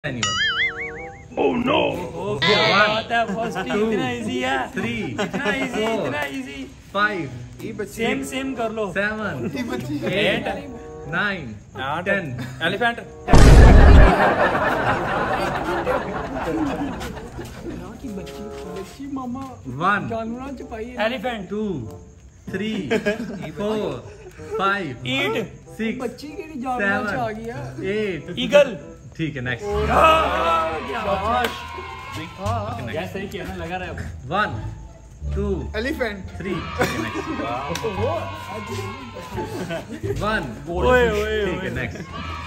Oh no! First इतना easy है। 3 इतना इजी, इतना इजी। 5 सेम कर लो। 7 8 9 10 एलिफेंट। मामा 1 जानवरों च पाई एलिफेंट। 2 3 4 5 ईट 6 बच्ची की जानवरों च आ गया। 8 ईगल। ठीक है नेक्स्ट। गैस सही किया ना, लगा रहा है। 1 2 एलिफेंट 3 1 ओए ओए ठीक है नेक्स्ट।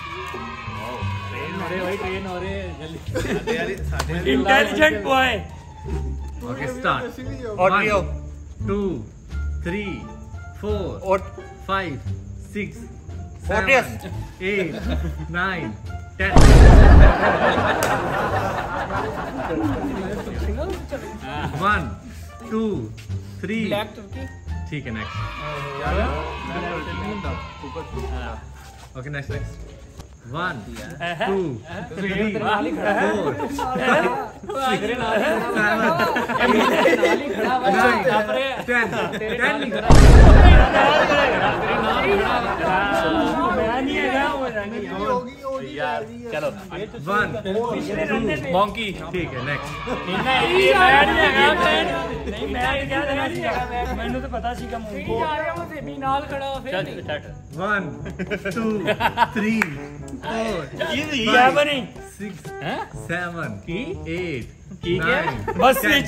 ट्रेन हो रहे जल्दी। Intelligent boy. Okay start. Audio 2 3 4 5 6 Otis. 7 8 9 10 1 2 3 black turkey. ठीक है नेक्स्ट। ओके नेक्स्ट 1 2 3 4 चलो 1 मॉन्की। ठीक है नेक्स्ट। मैंने तो पता सी कम 1 2 3 4 क्या बनी 6 7 8 9 बस स्विच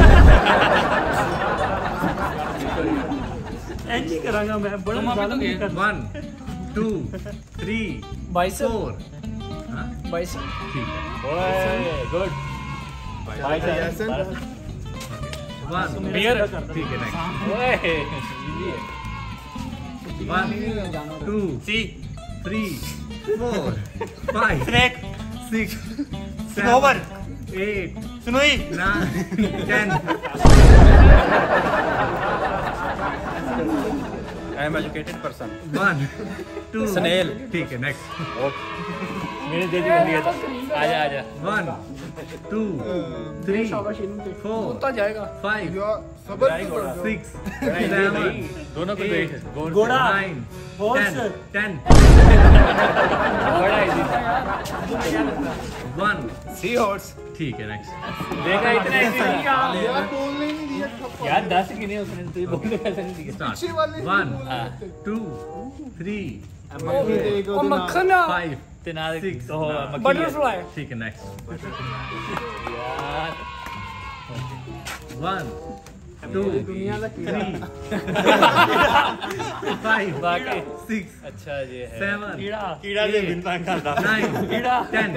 एंजी करांगा मैं बड़ा जादू कर 1 2 3 बाइसेप 4 बाइसेप ठीक है गुड। 1 बियर। ठीक है नेक्स्ट। 1 2 सी 3 4 5 स्नेक 6 स्नोवर 8 सुनुई 9 10 I am educated person 1 2 Snail. ठीक है नेक्स्ट। मेरे दे दी लिया था। आजा आजा 1 2 3 4 जाएगा 5 सबर 6 7 दोनों को देख घोड़ा 9 Horse. 10 बड़ा इजी था। 1 सी हॉर्स। ठीक है नेक्स्ट। देखा इतना इजी नहीं यार बोलने ही नहीं दिया थप्पड़। यार 10 गिने उसने तो ये बोलने कैसे नहीं दिया। स्टार्ट पीछे वाले 1 2 3 और मक्खन 5 तेना 6 तो बटरफ्लाई ठीक है नेक्स्ट। यार 1 2 3 5 बाकी 6 अच्छा ये है 7 कीड़ा कीड़ा जो बिन पान खाता 9 कीड़ा 10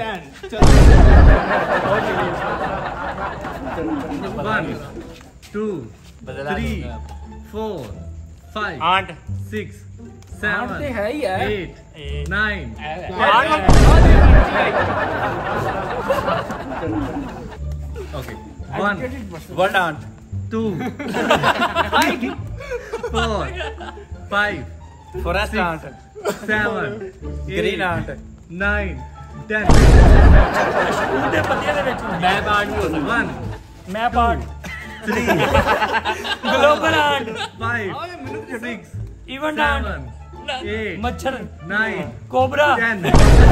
1 2 बदला 3 4 5 आंट 6 आठ 7 तो है ही है 8 9 okay 1 word ant 2 4 5 forest ant 7 green ant 9 10 ਉਹਦੇ ਪੱਤਿਆਂ ਦੇ ਵਿੱਚ मैं आंट भी हो सकता 1 ਮੈਂ part 3 global art 5 6 event art 8 ਮੱਛਰ 9 cobra 10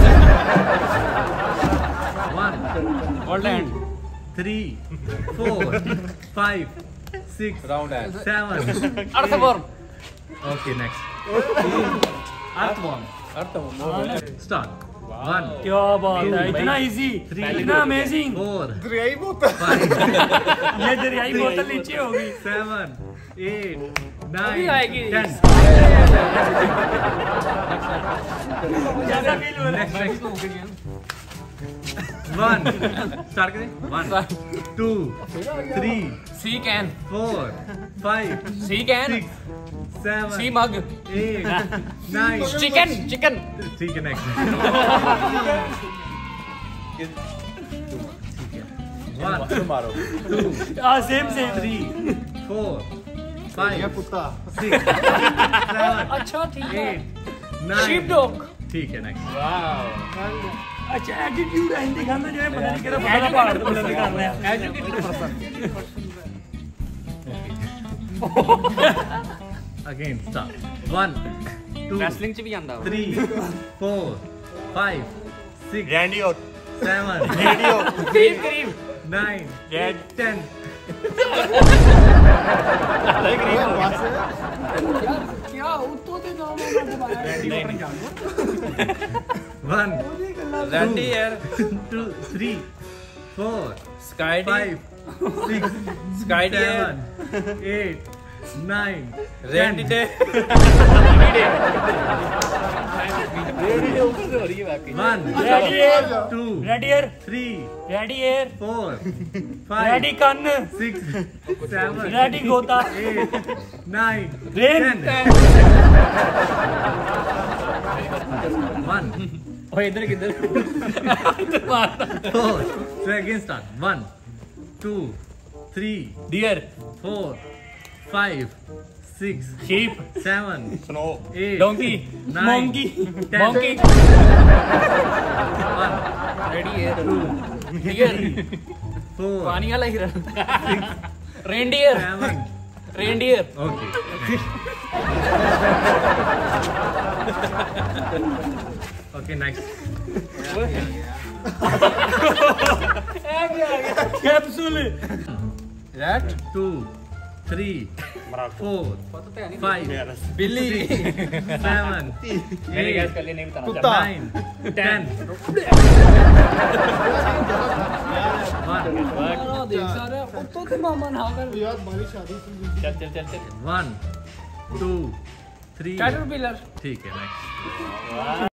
1 world end 3 4 5 6 round end 7 earthworm. Okay, next. Earthworm. Start. 1 क्या बात है इतना इजी 3 इतना अमेजिंग 4 दरियाई बोतल 5 ये दरियाई बोतल नीचे होगी 7 8 अभी 9 आएगी। 10 ज्यादा फील हो रहा है Next. 1 Start करें 1 2 3 sea can 4 5 sea can 6 7 sea mug 8 9 chicken chicken ठीक है नेक्स्ट 1 मारो 2 सेम 3 4 5 कुत्ता 6 7 अच्छा ठीक है 8 9 शीप डॉग ठीक है नेक्स्ट वाओ अच्छा एटीट्यूड है हिंदी खाना जो है पता नहीं किधर पता पहाड़ तो बुलंद करना है educated person Again, start. 1, 2, wrestling च भी आंदा 3, 4, 5, 6, रैंडी और 7, रेडियो करीब 9, 10. क्या उत्तो ते नाम है दोबारा 1, रैंडी यार 2, 3, 4, sky 5, 6, sky 7, 8, 9, Randy 10. Day ready ऊपर से हो रही है बाकी 1, ready air 2, ready air 3, ready air 4, ready 5, कन्न 6, 7, रेडी गोता 8, 9, रेन 10. 1, ओए इधर किधर 4. So again start. 1, 2, 3, deer 4, 5, 6, sheep 7, snow 8, donkey 9, monkey 10. Monkey 1, ready air deer 4, पानी वाला ही reindeer 7. Reindeer Okay. Okay, next. Capsule rat 2, 3, 4, 5, बिल्ली 7, मैंने गैस 8, कर लिया नहीं बताना कुत्ता 9, 10. 1, देख सारे उत्तो ते मामा ना कर यार हमारी शादी से चल चल चल चल 1, 2, 3. कैटरपिलर ठीक है, next.